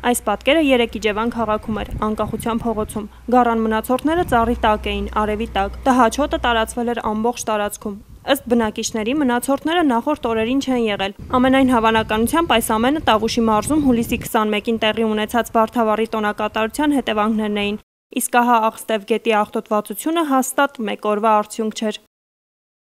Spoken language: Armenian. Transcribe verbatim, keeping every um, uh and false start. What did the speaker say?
Այս պատկերը Երեկիջևան քաղաքում էր, Անկախության փողոցում։ Գառան մնացորդները ծառի տակ էին, արևի տակ։ Տհաճ հոտը տարածվել էր ամբողջ տարածքում։ Ըստ բնակիչների, մնացորդները նախորդ օրերին չեն եղել։ Ամենայն հավանականությամբ այս ամենը Տավուշի մարզում հուլիսի քսաներկին տեղի ունեցած Վարդավառի տոնակատարության հետևանքներն էին, իսկ ահա Աղստև գետի աղտոտվածությունը հաստատ մեկ օրվա արդյունք չէր։